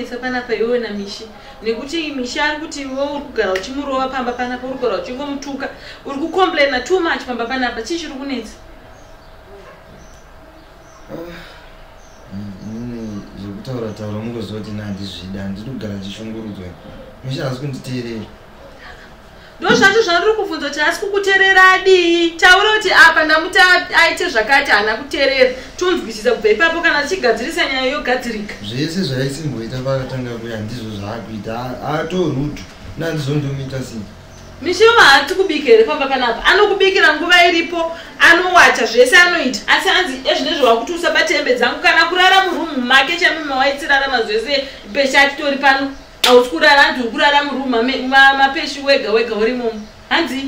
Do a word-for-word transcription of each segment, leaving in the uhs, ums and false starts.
chinokunesa panapa iwewe naMishi nekuti Mishi ari kuti iwewe uri kugara uchimurova pamba panapa uri kugara uchingomutuka uri kucomplaina too much pamba panapa chii chiri kunetsa inini zvekutaura taura mungozoti nandizvida handidi kugara ndichishungurudzwa Mishi haasi kunditeerera ndo zvacho zvandiri kubvunza kuti asi kukuteerera adii taura kuti apa ndamuti aite zvakati haana kuteerera tonzwisisa kubva ipapo kana tichigadzirisa nyaya yogadzirika zvese zvaisimboita pakatanga kuya ndizvo zvaakuita atorudu nandizondomita sei Mishiwo haati kubika here pamba panapa anokubikira nguva iripo anowacha zvese anoita asi anzi ezvinezvo wakuti usabate hembe dzangu kana kurara murumu make chamima waitsirarama zvese peshi atitori pano hausi kurara hanzi uri kurara murumu mapeshi wega wega urimomo hanzi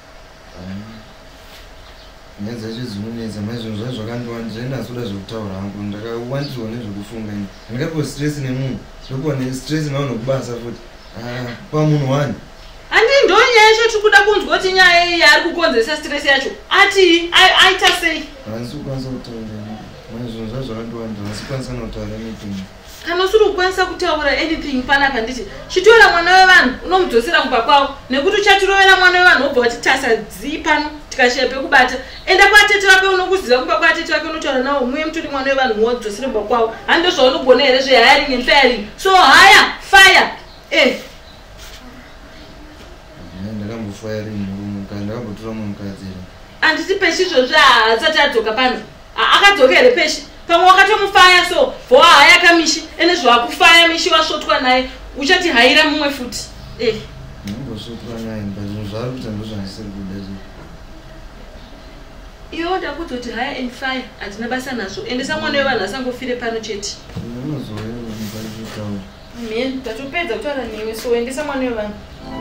nyaya dzacho dzinonetsa maizvonzo zvacho zvakandiwandira inasuda zvekutaura hangu ndakawandirwa nezvekufunga ini ndingapiwa stress nemunhu ndokuwa nestress naunokubasa futi pamunhu wani handi ndo nyaya yacho tiri kuda kunzwa kuti nyaya iyi yaari kukonzesa stress yacho ati aita sei handisi kukwanisa kutaura maizvonzo zvacho zvakandiwandira hasi kukwanisa nakutaura anything kana usiri kukwanisa kutaura anything panapa nditi chitora mwana wevanhu unomudzosera kumba kwavo nekuti uchatirovera mwana wevanhu wobva wachitasa dzii pano tikashaya pekubata enda kwatete vake unokuziva kumba kwatete vake unotaura navo muye mutori mwana wevanhu muwodzosere kumba kwavo handi zvaunogona here zvehiring and firing so haya fire eh ndakambofiring murumu kana ndakambotora mumwe mukadzira handiti peshi izvozvi haasati adzoka pano akadzoka here peshi pamwe wakatomufaya so vhoa haya kaMishi ene zvakufaya Mishi wasvotwa naye uchati haira mumwe futi eh nambosvotwa naye bazvinhu zvaari kuita ndozvandisiri kuda zvo iwo ndakuzoti haya and fire handina basa nazvo endesa mwana wevanhu asangofire pano chete unozoeaitaura men tatopedza kutaura newe so endesa mwana wevanhu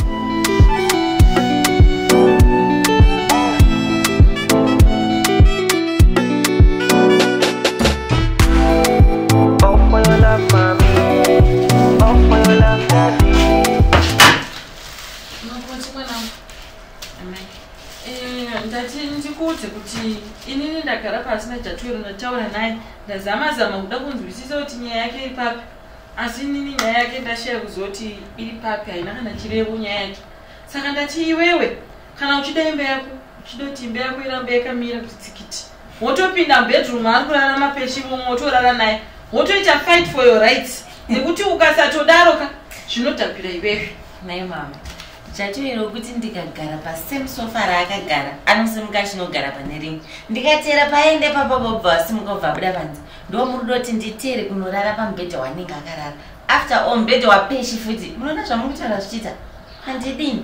ndati ndikuudze kuti inini ndagara pasi naJatwero ndataura naye ndazama zama kuda kunzwisisa kuti nyaya yake iri papi asi inini nyaya yake ndashaya kuziva kuti iri papi haina kana chirevo nyaya yake saka ndati iwewe kana uchida imba yako uchida kuti imba yako irambe yakamira kuti tsikiti wotopinda mubedroom ari kurara mapeshi vomwe wotorara naye wotoita fight for your rights nekuti ukasatodaroka zvinotapira iwewe nai mama Jatwero kuti ndikagara pasame sofa raakagara anosimuka achinogara pane rimwe ndikatera paende papapobva wasimuka ubva buda panze ndo muri doti nditere kunorara pamubhedha wanenge akarara after all mubhedha wapeshi futi munoona zvamuri kutaura zvichiita handidini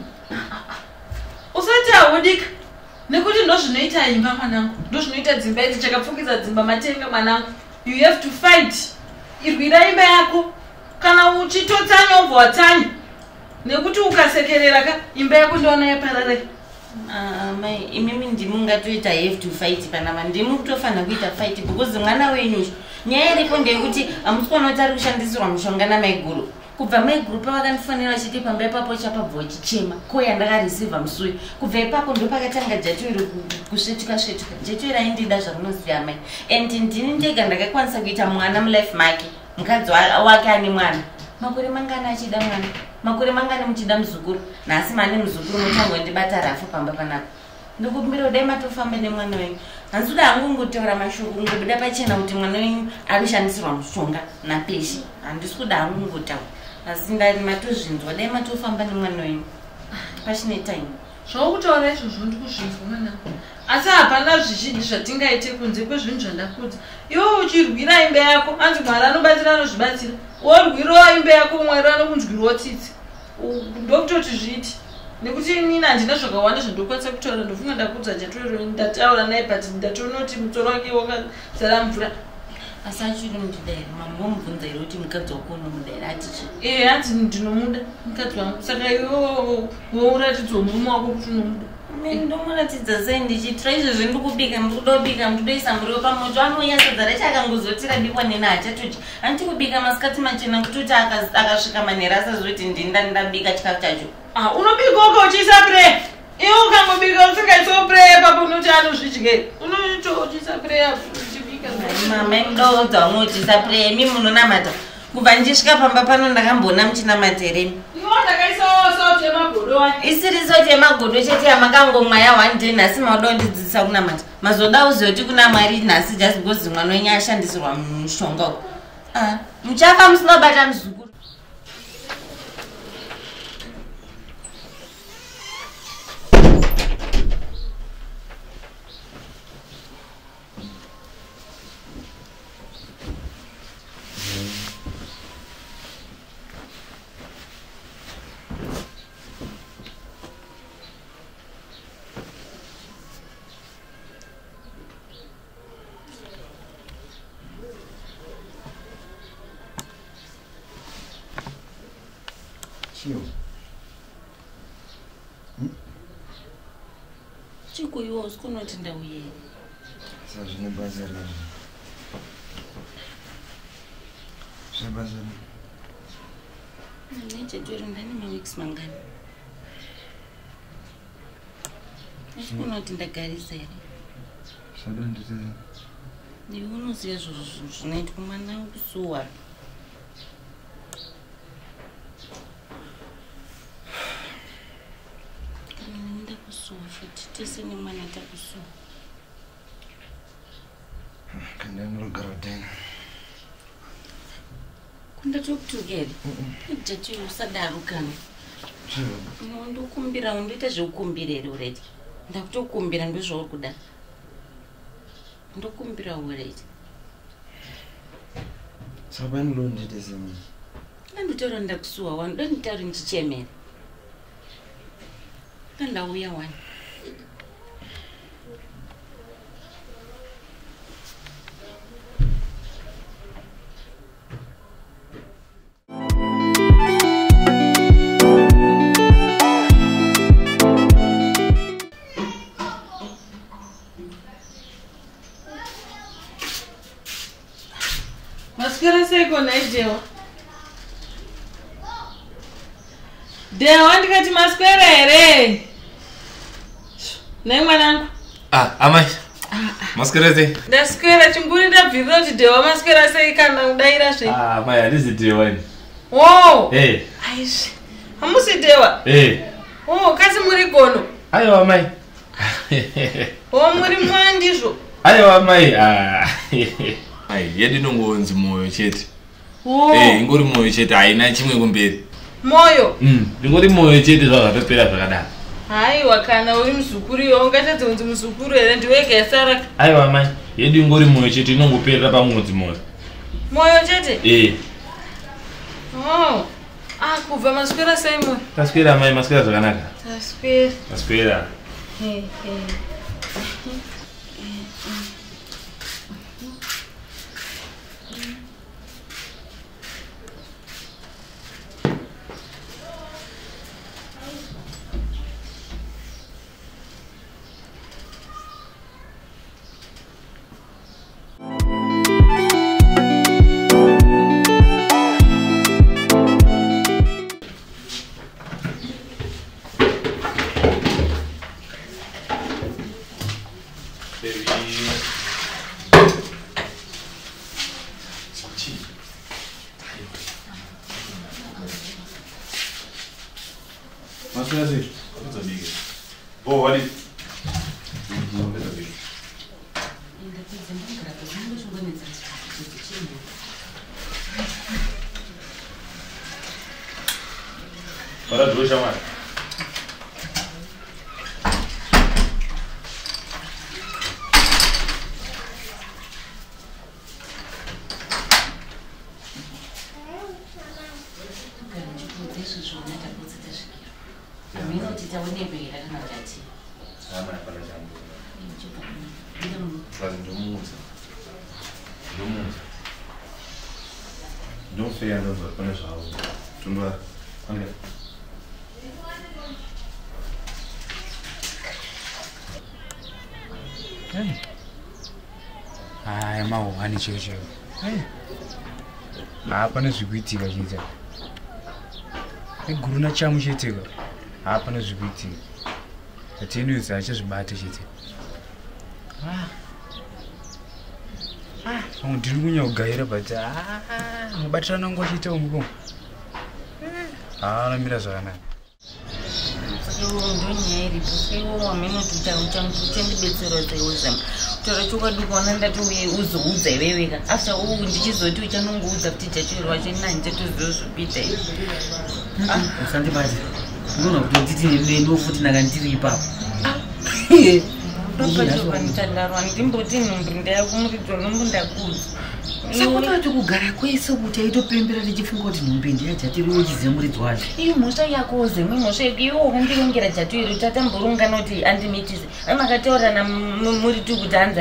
usati haudika nekuti ndo zvinoita imba mwanangu ndo zvinoita dzimba idzi chakapfukidza dzimba matenga mwanangu you have to fight irwira imba yako kana uchitotsanya ubva watsanya nekuti ukasekerera ka imba yako ndiona yaparare mai imimi ndimi ungatoita have to fight panapa ndimi kutofanira kuita fight because mwana wenyu nyaya iripo ndeyekuti hamusi kuona kuti ari kushandisirwa mushonga namaiguru kubva maiguru pavakandifanira vachiti pamba ipapo chapabva vachichema koya ndakareceiva musui kubva ipapo ndo pakatanga Jatwero kusvetuka svetuka Jatwero aindida zvamunoziva mai and ndini ndega ndakakwanisa kuita mwana mulife make mukadzi wake ane mwana makore mangana achida mwana makore mangana muchida muzukuru nasi mane muzukuru mutango ndibata rafu pamba panapa ndikumbira udai matofamba nemwana wenyu handisuda hangu ngotaura mashoko ngobuda pachena kuti mwana wenyu arishandisirwa mushonga napeshi handisi kuda hangu ngotaura asi ndari matozvinzwa dai matofamba nemwana wenyu pachine time zvokutaura izvozvo ndikuzvinzwa mwanangu asi hapana zvizhinji zvatingaite kunze kwezvinhu zvandakudza iwe uchirwira imba yako anzi mwari anobatsira anozvibatsira worwirawo imba yako mwari anokunzwirawo tsitsi ndokutoti zviiti nekuti inini handina zvakawanda zvandokwanisa kutaura ndofunga ndakudza Jatwero ndataura naye but ndatoona kuti musoro wake wakazara mvura asi achiri mudidayiri mambo mubvunza iri kuti mukadzi wako unomudayiri atichi ee hanzi ndinomuda mukadzi wangu saka iwewo wouratidzwa murume wako kuti unomuda ndomuratidza sei ndichitira izvezvi ndikubika ndikuda kubika ndikudoisa muriwo pamoto anouya sadza racho akangozotira bikwa neni hachatochi handiti kubika masikati machena kutoti akasvika manhero asazoti ndinda ndabika chikafu chacho unobika uka uchiisa pre iwe ukangobika usingaisiwo pre papo unoti anozvidye unoito uchiisa pre uchibika mama imudaudza umwe uchiisa pre mi munonamata kubva ndisvika pamba pano ndakambona muchina materemi isiri soti yemagodo chete yamakangomwa ya one day nhasi mauda kundidzidzisa kunamata mazoda uzoti kuna mwari nhasi just because mwana wenyu ashandisirwa mushonga uku muchafa musinobata muzukuru. Chikuiwa usikunoti ndauye. Sasa zvine basa razvo. Zvine basa razvo. Nechedwero ndani maweeks mangani. Usikunoti ndagarisa here. Zvada nditeze. Ndiwe unoziva zvozvo zvinoitwa mwana kusuwa. Tese ni mwana takusu. Kanda nurugara tena. Kunda tokutugere. Jati usadarukana. No ndokumbira undoita zvekukumbirira already. Ndakutokumbira ndozvo kuda. Ndokumbira already. Sabani lo nditeze mimi. Ndotora ndakusuwa wani ndotari ndichemera. Kanda uya wani. Mascara seko na idewa. Dewa ndikati mascara here. Ne mwanangu. Ah, amai. Mascara se. Ndaswera chinguri ndabvira kuti dewa mascara sei kana udaira zve. Ah, amai hadizi dewa ni. Oh. Eh. Aishi. Hamusi dewa. Eh. Oh, kasi muri gono. Ayo amai. Oh, muri mwandizvo. Ayo amai. Ah. Ai, yedi nongonzi moyo chete. Oh. Eh, ingori moyo chete haina chimwe kumberi. Moyo. Mm, ingori moyo chete zvakatopera zvakadaro. Haiwa kana uri muzukuru iwe ungatadza kunzi muzukuru here ndiwege yasara. Aiwa amai, yedu ingori moyo chete inongoperera pamwedzi moyo. Moyo chete? Eh. Oh. Ah, kubva maswera sei moyo? Taswera amai, maswera zvakanaka. Taswera. Taswera. Eh, eh. Mas foi assim, as amigas. Oh, ali. Não, não é amiga. Ainda coisa muito grata, não vou organizar isso. Para dois chamar. Não sei ainda onde põe essa aula. Tu não vai. Olha. Hey. Ah, mau hani chocho. Hey. Hapana zvikuitika chita. Eguru na chamu chiteka. Hapana zvikuitika. Atini uza achazvibata chite. Ah. ah ndiri kunyogaira but ah mubatirana ngochita umuko ah namira zvakanaka ndonyaya iripo seiwo wamenotuta uchandibetsera seiwozema kutaura chokwadi kuona ndatouye uzoudza iveveka after uu ndichizoti uchanongoudza kuti jachiro wacho nani chatoziva zvopita ivi usandibati unoona kuti nditine mendo futi naka ndiri ipapo ndopachovanichandarwa ndimboti nhumbi ndayakumuridwa nombo ndakudza sakutoti kugara kwese kuti aitopembera tichifunga kuti nhumbi ndiyajatiri uchiziva muridzi wacho iyo mhosva yako zemwe mhosva yako iwo wakandirongera jatoiri tatamborongana kuti andimitise amakataurana muri tu kuti hanzi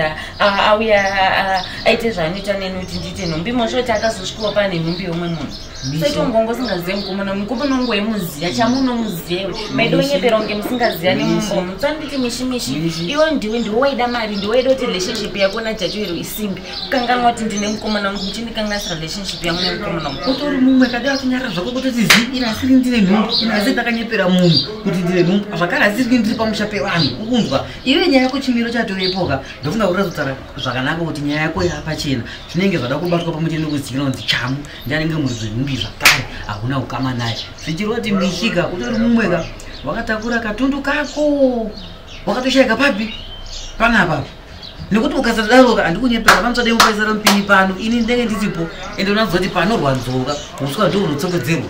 auya aite zvaanoita neni kuti ndiite nhumbi mhosva kuti akazosvikawo pane nhumbi yomwe munhu saitongongo singazive mukomana mukomana wangu waimuziva chamunomuziva maida unyepera kunge musingaziva nemumbo mutsanditi mishi mishi iwo ndiwe ndiwe waida mari ndiwe waida kuti relationship yako najatoiri isimbi kukanganwa kuti ndine mukomana wangu muchindikanganisa relationship yangu nemukomana wangu utori mumwe kada kunyara zvako kutoti zi ina asiri ndine nhumbi ina asi ndakanyepera munhu kuti ndine nhumbi zvakare asiri ndiri pamusha pevanhu ukunzwa iwe nyaya yako chimiro chatorepoka ndofunga kuti razotaura zvakanaka kuti nyaya yako yapachena zvinenge zvada kubatwa pamuteni nekuzivikana kunzi chamu ndianenge muridzi wenhumbi zvakare hakuna ukama naye zvichirwa kuti mishika utori mumweka wakatakura katundu kako wakatoshayika papi panapa nekuti ukasadaroka handikunyepera panotsvade mupaisara mupini pano ini ndenge ndiripo ende unazoti panorwadzoka uswa ndo unotsongedzerwa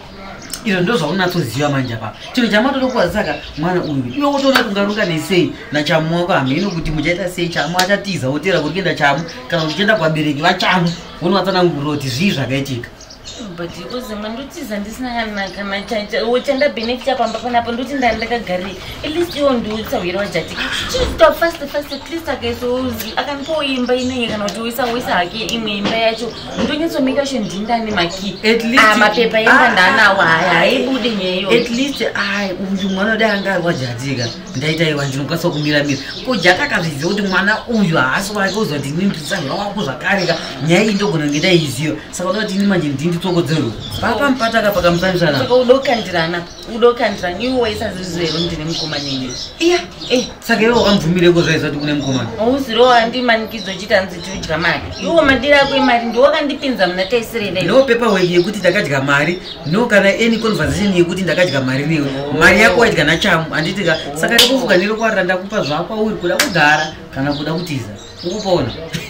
izvo ndo zvaunatsoziva manje apa chinhu chamatotokuwa saka mwana uyu iwe wotoona kungaruka nesei nachamu wako hameno kuti muchaita sei chamu achatiza wotera kuri kuenda chamu kana kuti chienda kwabereki vachamu unovatsanangurira kuti zvii zvakaitika but ikuzemwa ndotiza ndisina kana chandabenefita pamba panapa ndoti ndandakagarei at least iwo ndiutsawira jati chizita fast fast at least akaisozi akanipawo imba inenge kana kuti uisa uisa hake imwe imba yacho ndonyatsomika sho ndindane maki mapepa emba ndanawo haya haibude nyeyo at least ai uyu mwana dai anga wajatika ndaita iwa ndinokwanisa kumiramira ko jaka akazviziva kuti mwana uyu haasi wake uzoti ndinipisa wako zvakareka nyaya iyi ndogona kunge ndaiziva saka uda kuti ini manje ndindi tsokodzero papa mpataka pakamusanisana saka udokandirana udokandirana iwe waisazizvero ndine mukomana iye iya eh saka iwe wakamubvumireko zvaizva kuti kune mukomana auzirowo handimanikidzo chiti hanzi tiudya mari iwo madiro ako emari ndiwakandipinza muna taisirei no paperwork yekuti ndakadya mari no kana any conversation yekuti ndakadya mari newe mari yako waidya nachamu handitika saka rekufuka nerokwarira ndakupa zvako uri kuda kugara kana kuda kutiza ukupona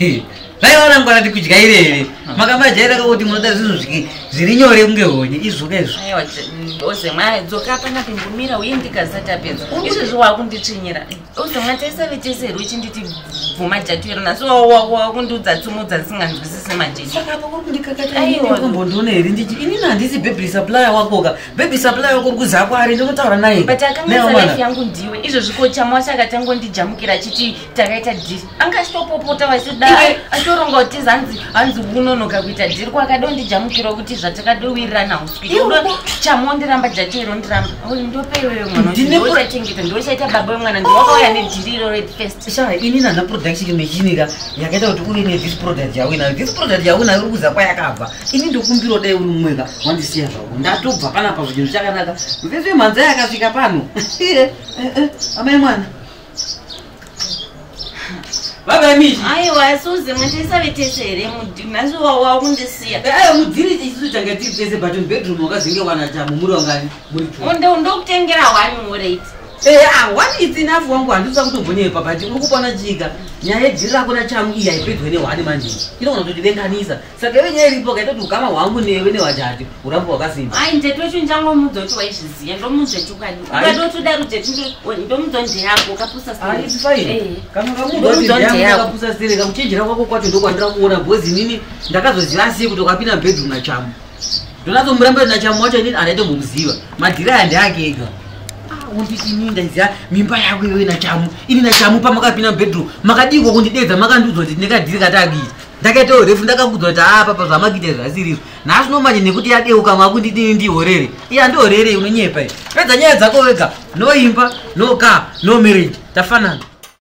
vaiona ngwana ndikudya iri here makamajairaka kuti munoda zvinhu zviri nyore kunge honye izvoka izvo ozemwa dzoka pana pembumira uye ndikazatapedza izvezvo wakunditsvinyira ozemwa taisave tese here uchinditi bvuma jatuiro nasi wakundiudza tsumudza singanzwisisi majei saka apa kuri kundikakataambondiona here ndichi inini handisi baby supplier wakoka baby supplier wako uri kuzako ari ndinotaura naye but akangasa life yangu ndiwe izvozvi ko chamwasaka tangondijamukira achiti takaita diri angachitopopota waisida atoronga kuti zanzi hanzi unonoka kuita dhiri kwakadondijamukira kuti zvatakadowirana uswidi chamondiramba jatiro ndiramba ndopeiwewe mwanandinochachengeta ndochaita baba wemwana ndiwakauya nedhiriro redfirst shaa ini nana production mechinika yakaita kuti uve nethis product yauinayo this product yauinayo uri kuza kwayakabva ini ndokumbiro dai uri mumweka wandisiya zvako ndatobva panapa zvichinhu chakanaka mvese mhanza yakasvika pano amai mwana baba mishi aiwa suze mwendisave tese here nhasi wakundisiya aya mudhiri isu tanga tiri tese but bedroom wakazenge wana chamu muri wangani muri ndokutengera one murate eh one is enough wangu handisa kutombonyepa but uri kupona chika nyaya yedhiri rako nachamu iyi haipedwe nehwani manje inogona kutodivenganisa saka iwe nyaya iripo kaita kuti ukama hwangu newe newajati uramba wakasimba ai ndetwechu njangomudza kuti waizviziya ndomudza chokwadi ukadotida rujetu ndomudza ndeyako kapusa kapusa sere kamuchenjera kwako kwacho ndokwandira kuona bhozi nini ndakazoziva sei kuti ukapinda bedroom nachamu ndonatomuramba nachamu wacho inini handaitombomuziva madhiri aya ndeake ega unditi inini ndaiziva mimba yako iwe nachamu ini nachamu pamakapinda bedroom makadiko kundidedza makandiudzwa kuti ndinekadhiri katakuita ndakaitawo refu ndakakudzwa kuti apa zvamakuita zvasirizvo nhasi nomanje nekuti yadeuka makundidini ndihorere iye handihorere unonyepa i pedza nyaya dzako wega no imba no car no marriage tafanana